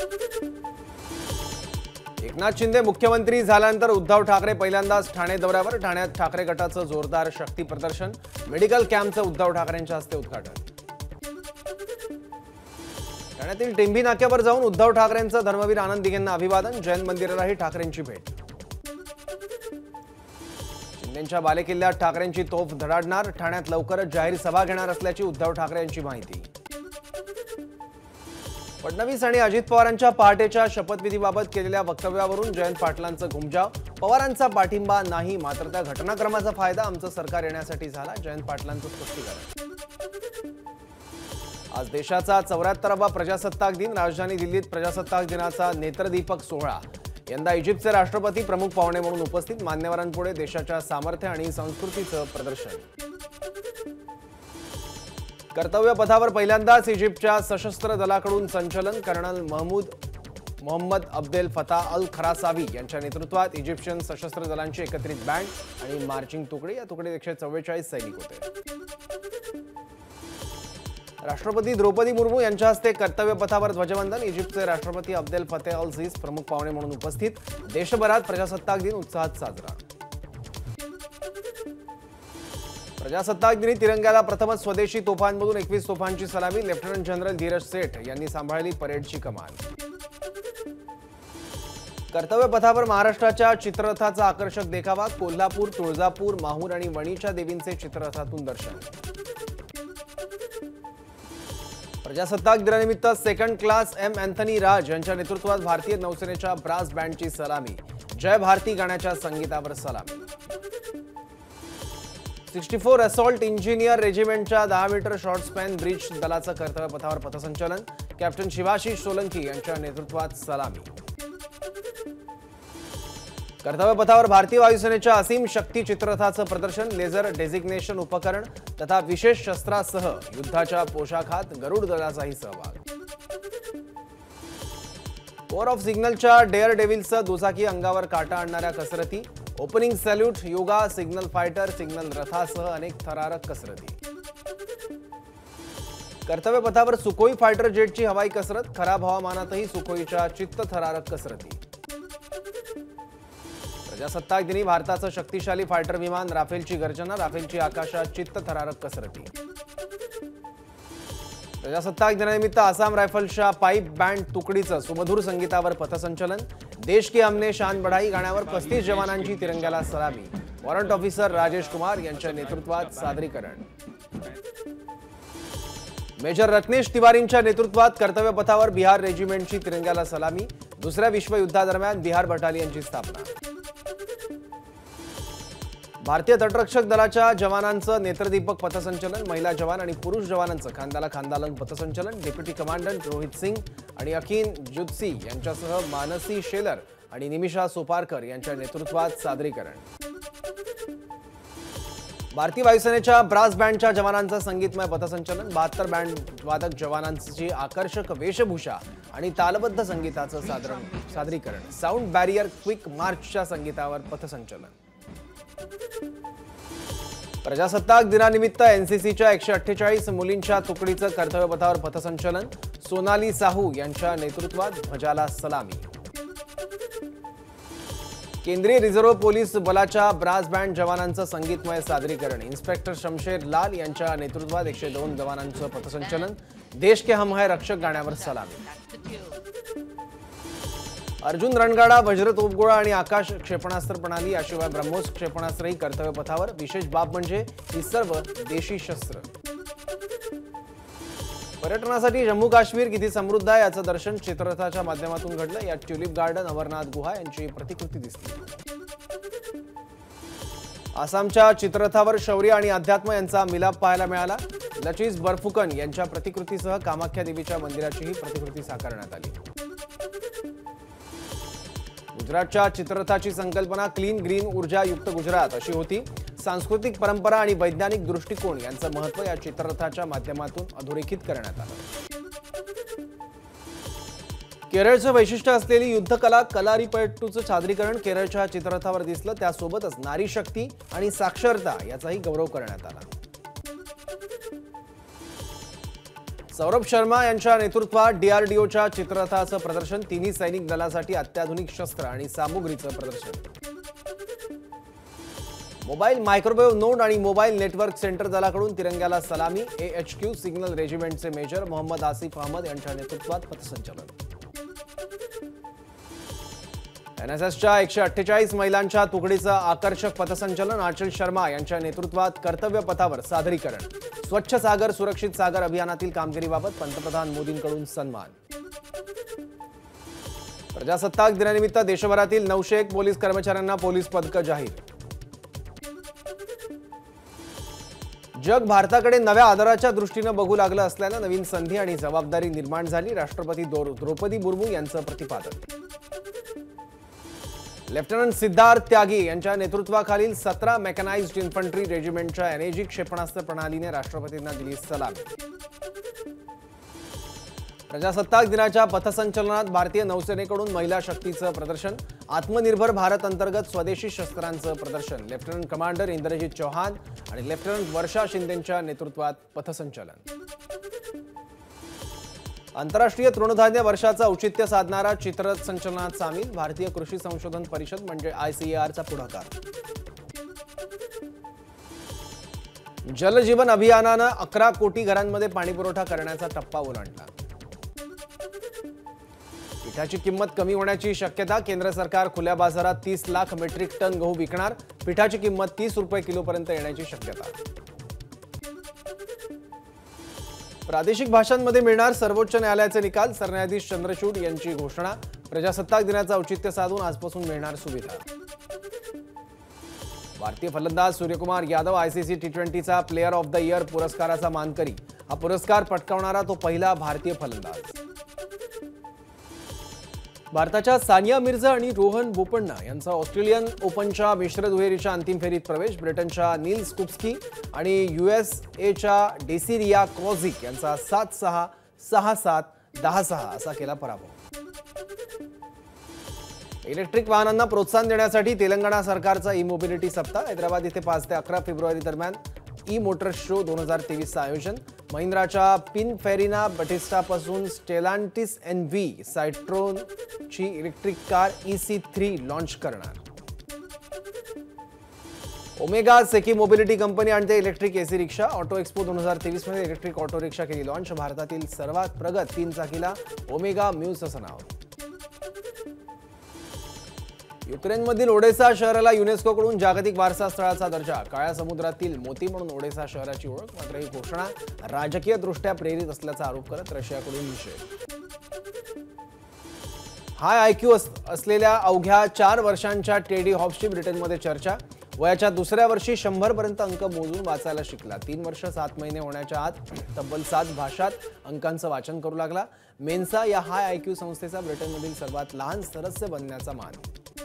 एकनाथ शिंदे मुख्यमंत्री झाल्यानंतर उद्धव ठाकरे पहिल्यांदाच ठाणे दौऱ्यावर। ठाण्यात ठाकरे गटाचं जोरदार शक्ती प्रदर्शन। मेडिकल कॅम्पचं उद्धव ठाकरेंच्या हस्ते उद्घाटन। ठाण्यातील टिंभी नाक्यावर जाऊन उद्धव ठाकरेंचं धर्मवीर आनंद दिघेंना अभिवादन। जैन मंदिरालाही ठाकरेंची भेट। शिंदेंच्या बालेकिल्ल्यात ठाकरेंची तोफ धडाडणार। ठाण्यात लवकरच जाहीर सभा घेणार असल्याची उद्धव ठाकरे यांची माहिती। फडणवीस आणि अजित पवारांच्या पहाटेच्या शपथविधीबाबत केलेल्या वक्तव्यावरून जयंत पाटलांचं घुमजाव। पवारांचा पाठिंबा नाही, मात्र त्या घटनाक्रमाचा फायदा आमचं सरकार येण्यासाठी झाला। जयंत पाटलांचं स्पष्टीकरण। आज देशाचा 74वा प्रजासत्ताक दिन। राजधानी दिल्लीत प्रजासत्ताक दिनाचा नेत्रदीपक सोहळा। यंदा इजिप्तचे राष्ट्रपती प्रमुख पाहुणे म्हणून उपस्थित। मान्यवरांपुढे देशाच्या सामर्थ्य आणि संस्कृतीचं प्रदर्शन। कर्तव्य पथावर पहिल्यांदाच इजिप्तच्या सशस्त्र दलाकडून संचलन। Colonel Mohamed Abdel Fattah Al Kharasawy यांच्या नेतृत्वात इजिप्शियन सशस्त्र दलांची एकत्रित बँड आणि मार्चिंग तुकडी। या तुकडीत 144 सैनिक होते। राष्ट्रपती द्रौपदी मुर्मू यांच्या हस्ते कर्तव्य पथावर ध्वजवंदन। इजिप्तचे राष्ट्रपती अब्देल फतेह अल सीस प्रमुख पाहुणे म्हणून उपस्थित। देशभरात प्रजासत्ताक दिन उत्साहात साजरा। प्रजासत्ताक दिनी तिरंग्याला प्रथमच स्वदेशी तोफांमधून 21 तोफांची सलामी। लेफ्टनंट जनरल धीरज सेठ यांनी सांभाळली परेडची कमान। कर्तव्य पथावर महाराष्ट्राच्या चित्ररथाचा आकर्षक देखावा। कोल्हापूर, तुळजापूर, माहूर आणि वणीच्या देवींचे चित्ररथातून दर्शन। प्रजासत्ताक दिनानिमित्त second class M Anthony Raj यांच्या नेतृत्वात भारतीय नौसेनेच्या ब्रास बँडची सलामी। जय भारती गाण्याच्या संगीतावर सलामी। 64 असॉल्ट इंजिनियर रेजिमेंटच्या 10 मीटर शॉर्ट स्पॅन ब्रिज दलाचं कर्तव्य पथावर पथसंचलन। कॅप्टन शिवाशिष सोलंकी यांच्या नेतृत्वात सलामी। कर्तव्य पथावर भारतीय वायुसेनेच्या असीम शक्ती चित्ररथाचं प्रदर्शन। लेझर डेझिग्नेशन उपकरण तथा विशेष शस्त्रासह युद्धाच्या पोशाखात गरुड दलाचाही सहभाग। कोर ऑफ सिग्नलच्या डेअर डेव्हिल्सचं दुचाकी अंगावर काटा आणणाऱ्या कसरती। Opening salute, yoga, signal fighter, signal रथासह अनेक थरारक कसरती। कर्तव्य पथावर सुखोई फायटर जेटची हवाई कसरत। खराब हवामानातही सुखोईच्या चित्तथरारक कसरती। प्रजासत्ताक दिनी भारताचं शक्तिशाली फायटर विमान राफेलची गर्जना। राफेलची आकाशात चित्तथरारक कसरती। प्रजासत्ताक दिनानिमित्त आसाम रायफल्सच्या पाईप बँड तुकडीचं सुमधुर संगीतावर पथसंचलन। देश की हमने शान बढ़ाई गाण्यावर 35 जवानांची तिरंग्याला सलामी। वॉरंट ऑफिसर राजेश कुमार यांच्या नेतृत्वात सादरीकरण। मेजर रत्नेश तिवारींच्या नेतृत्वात कर्तव्य पथावर बिहार रेजिमेंटची तिरंग्याला सलामी। दुसऱ्या विश्वयुद्धादरम्यान बिहार बटालियनची स्थापना। भारतीय तटरक्षक दलाच्या जवानांचं नेत्रदीपक पथसंचलन। महिला जवान आणि पुरुष जवानांचं खांद्याला खांदा लावून पथसंचलन। डेप्युटी कमांडंट रोहित सिंग आणि अखिन जुत्सी यांच्यासह मानसी शेलर आणि निमिषा सोपारकर यांच्या नेतृत्वात सादरीकरण। भारतीय वायुसेनेच्या ब्रास बँडच्या जवानांचं संगीतमय पथसंचलन। 72 बँड वादक जवानांची आकर्षक वेशभूषा आणि तालबद्ध संगीताचं सादरीकरण। साऊंड बॅरियर क्विक मार्चच्या संगीतावर पथसंचलन। प्रजासत्ताक दिनानिमित्त एनसीसीच्या 148 मुलींच्या तुकडीचं कर्तव्य पथावर पथसंचलन। सोनाली साहू यांच्या नेतृत्वात ध्वजाला सलामी। केंद्रीय रिझर्व्ह पोलीस बलाच्या ब्रास बँड जवानांचं संगीतमय सादरीकरण। इन्स्पेक्टर शमशेर लाल यांच्या नेतृत्वात 102 जवानांचं पथसंचलन। देश के हम है रक्षक गाण्यावर सलामी। अर्जुन रणगाडा, वज्र तोफगोळा आणि आकाश क्षेपणास्त्र प्रणाली याशिवाय ब्रह्मोस क्षेपणास्त्रही कर्तव्य पथावर। विशेष बाब म्हणजे ही सर्व देशी शस्त्र। पर्यटनासाठी जम्मू काश्मीर किती समृद्ध आहे याचं दर्शन चित्ररथाच्या माध्यमातून घडलं। यात ट्युलिप गार्डन, अमरनाथ गुहा यांची प्रतिकृती दिसली। आसामच्या चित्ररथावर शौर्य आणि अध्यात्म यांचा मिलाप पाहायला मिळाला। लचीज बरफुकन यांच्या प्रतिकृतीसह कामाख्या देवीच्या मंदिराचीही प्रतिकृती साकारण्यात आली। गुजरातच्या चित्ररथाची संकल्पना क्लीन ग्रीन ऊर्जा युक्त गुजरात अशी होती। सांस्कृतिक परंपरा आणि वैज्ञानिक दृष्टिकोन यांचं महत्त्व या चित्ररथाच्या माध्यमातून अधोरेखित करण्यात आलं। केरळचं वैशिष्ट्य असलेली युद्धकला कलारीपयट्टूचं सादरीकरण केरळच्या चित्ररथावर दिसलं। त्यासोबतच नारी शक्ती आणि साक्षरता याचाही गौरव करण्यात आला। सौरभ शर्मा यांच्या नेतृत्वात डीआरडीओच्या चित्ररथाचं प्रदर्शन, तिन्ही सैनिक दलासाठी अत्याधुनिक शस्त्र आणि सामुग्रीचं प्रदर्शन। मोबाईल मायक्रोवेव्ह नोड आणि मोबाईल नेटवर्क सेंटर दलाकडून तिरंग्याला सलामी, AHQ सिग्नल रेजिमेंटचे मेजर मोहम्मद आसिफ अहमद यांच्या नेतृत्वात पथसंचलन। एनएसएसच्या 148 महिलांच्या तुकडीचं आकर्षक पथसंचलन, आचल शर्मा यांच्या नेतृत्वात कर्तव्य पथावर सादरीकरण। स्वच्छ सागर सुरक्षित सागर अभियानातील कामगिरीबाबत पंतप्रधान मोदींकडून सन्मान। प्रजासत्ताक दिनानिमित्त देशभरातील 901 पोलीस कर्मचाऱ्यांना पोलीस पदक जाहीर। जग भारताकडे नव्या आदराच्या दृष्टीने बघू लागलं असल्याने नवीन संधी आणि जबाबदारी निर्माण झाली, राष्ट्रपती द्रौपदी मुर्मू यांचं प्रतिपादन। लेफ्टनंट सिद्धार्थ त्यागी यांच्या नेतृत्वाखालील 17 मेकॅनाइज्ड इन्फंट्री रेजिमेंटच्या एनएजी क्षेपणास्त्र प्रणालीने राष्ट्रपतींना दिली सलामी। प्रजासत्ताक दिनाच्या पथसंचलनात भारतीय नौसेनेकडून महिला शक्तीचं प्रदर्शन, आत्मनिर्भर भारत अंतर्गत स्वदेशी शस्त्रांचं प्रदर्शन। लेफ्टनंट कमांडर इंद्रजीत चौहान आणि लेफ्टनंट वर्षा शिंदेंच्या नेतृत्वात पथसंचलन। आंतरराष्ट्रीय तृणधान्य वर्षाचं औचित्य साधणारा चित्ररथ संचलनात सामील, भारतीय कृषी संशोधन परिषद म्हणजे ICARचा पुढाकार। जलजीवन अभियानानं 11 कोटी घरांमध्ये पाणीपुरवठा करण्याचा टप्पा ओलांडला। पिठाची किंमत कमी होण्याची शक्यता, केंद्र सरकार खुल्या बाजारात 30 लाख मेट्रिक टन गहू विकणार, पिठाची किंमत 30 रुपये किलोपर्यंत येण्याची शक्यता। प्रादेशिक भाषांमध्ये मिळणार सर्वोच्च न्यायालयाचे निकाल, सरन्यायाधीश चंद्रचूड यांची घोषणा। प्रजासत्ताक दिनाचं औचित्य साधून आजपासून मिळणार सुविधा। भारतीय फलंदाज सूर्यकुमार यादव ICC T20चा प्लेयर ऑफ द इयर पुरस्काराचा मानकरी, हा पुरस्कार पटकावणारा तो पहिला भारतीय फलंदाज। भारताच्या सानिया मिर्झा आणि रोहन बोपण्णा यांचा ऑस्ट्रेलियन ओपनच्या मिश्र दुहेरीच्या अंतिम फेरीत प्रवेश, ब्रिटनच्या नील स्कुप्स्की आणि USAच्या डेसिरिया क्रॉझिक यांचा 7-6, 6-7, 10-6 असा केला पराभव। इलेक्ट्रिक वाहनांना प्रोत्साहन देण्यासाठी तेलंगणा सरकारचा ई-मोबिलिटी सप्ताह, हैदराबाद इथे 5 ते 11 फेब्रुवारी दरम्यान ई-मोटर शो 2023चं आयोजन। महिंद्राच्या पिनफेरिना बटिस्टापासून स्टेलांटिस NV सायट्रोनची इलेक्ट्रिक कार EC3 लॉन्च करणार। ओमेगा सेकी मोबिलिटी कंपनी आणते इलेक्ट्रिक AC रिक्षा, ऑटो एक्सपो 2023 मध्ये इलेक्ट्रिक ऑटो रिक्षा केली लॉन्च, भारतातील सर्वात प्रगत 3 चाकीला ओमेगा म्यूज असं नाव। युक्रेनमधील ओडेसा शहराला युनेस्कोकडून जागतिक वारसा स्थळाचा दर्जा, काळ्या समुद्रातील मोती म्हणून ओडेसा शहराची ओळख, मात्र ही घोषणा राजकीय दृष्ट्या प्रेरित असल्याचा आरोप करत रशियाकडून निषेध। हाय IQ असलेल्या अवघ्या 4 वर्षांच्या टेडी हॉब्सची ब्रिटनमध्ये चर्चा, वयाच्या दुसऱ्या वर्षी 100 पर्यंत अंक मोजून वाचायला शिकला, 3 वर्ष 7 महिने होण्याच्या आत तब्बल 7 भाषात अंकांचं वाचन करू लागला। मेन्सा या हाय IQ संस्थेचा ब्रिटनमधील सर्वात लहान सदस्य बनण्याचा मान।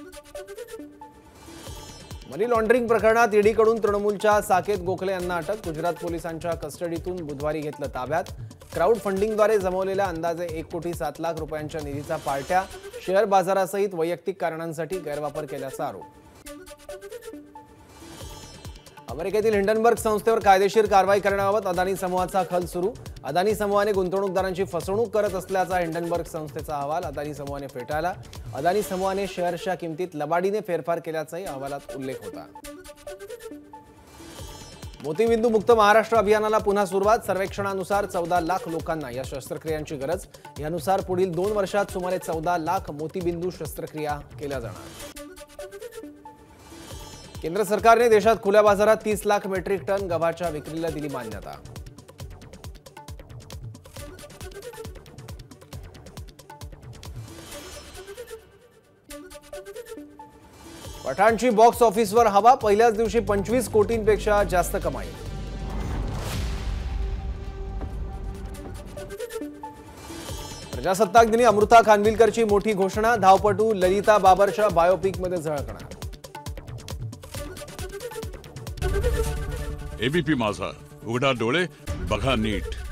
मनी लॉन्ड्रिंग प्रकरणात ईडीकडून तृणमूलच्या साकेत गोखले यांना अटक, गुजरात पोलिसांच्या कस्टडीतून बुधवारी घेतलं ताब्यात। क्राऊड फंडिंगद्वारे जमवलेल्या अंदाजे 1 कोटी 7 लाख रुपयांच्या निधीचा पार्ट्या, शेअर बाजारासहित वैयक्तिक कारणांसाठी गैरवापर केल्याचा आरोप। अमेरिकेतील हिंडनबर्ग संस्थेवर कायदेशीर कारवाई करण्याबाबत अदानी समूहाचा खल सुरू, अदानी समूहाने गुंतवणूकदारांची फसवणूक करत असल्याचा हिंडनबर्ग संस्थेचा अहवाल अदानी समूहाने फेटाळला। अदानी समूहाने शेअर्सच्या किमतीत लबाडीने फेरफार केल्याचाही अहवालात उल्लेख होता। मोतीबिंदू मुक्त महाराष्ट्र अभियानाला पुन्हा सुरुवात, सर्वेक्षणानुसार 14 लाख लोकांना या शस्त्रक्रियांची गरज, यानुसार पुढील 2 वर्षात सुमारे 14 लाख मोतीबिंदू शस्त्रक्रिया केल्या जाणार। केंद्र सरकारने देशात खुल्या बाजारात 30 लाख मेट्रिक टन गव्हाच्या विक्रीला दिली मान्यता। पठाणची बॉक्स ऑफिसवर हवा, पहिल्याच दिवशी 25 कोटींपेक्षा जास्त कमाई। प्रजासत्ताक दिनी अमृता खानविलकरची मोठी घोषणा, धावपटू ललिता बाबरच्या बायोपिकमध्ये झळकणार। एबीपी माझा, उघडा डोळे बघा नीट।